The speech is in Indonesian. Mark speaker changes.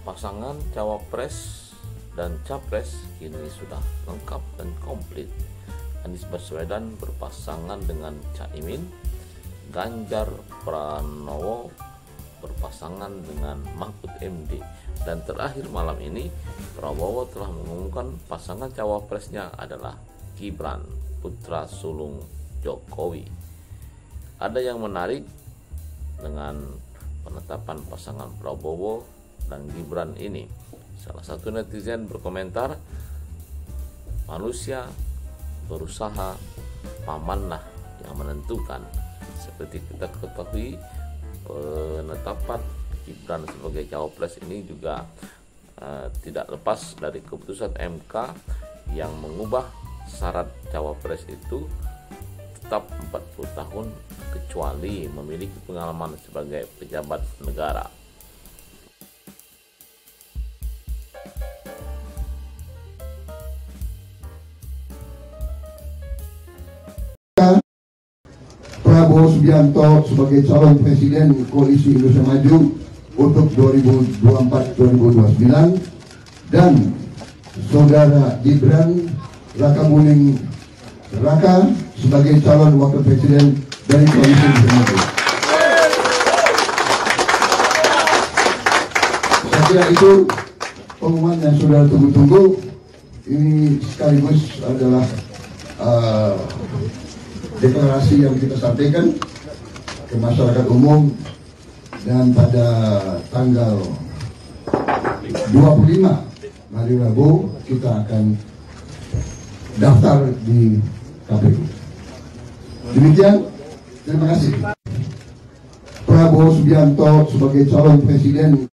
Speaker 1: Pasangan cawapres dan capres kini sudah lengkap dan komplit. Anies Baswedan berpasangan dengan Caimin, Ganjar Pranowo berpasangan dengan Mahfud MD, dan terakhir malam ini Prabowo telah mengumumkan pasangan cawapresnya adalah Gibran, putra sulung Jokowi. Ada yang menarik dengan penetapan pasangan Prabowo dan Gibran ini. Salah satu netizen berkomentar, manusia berusaha, pamanlah yang menentukan. Seperti kita ketahui, penetapan Gibran sebagai cawapres ini juga tidak lepas dari keputusan MK yang mengubah syarat cawapres itu tetap 40 tahun kecuali memiliki pengalaman sebagai pejabat negara.
Speaker 2: Prabowo Subianto sebagai calon presiden Koalisi Indonesia Maju untuk 2024-2029 dan saudara Gibran Rakabuming Raka sebagai calon wakil presiden dari Koalisi Indonesia Maju. Saya kira itu pengumuman yang sudah tunggu-tunggu. Ini sekaligus adalah deklarasi yang kita sampaikan ke masyarakat umum, dan pada tanggal 25 hari Rabu kita akan daftar di KPU. Demikian, terima kasih. Prabowo Subianto sebagai calon presiden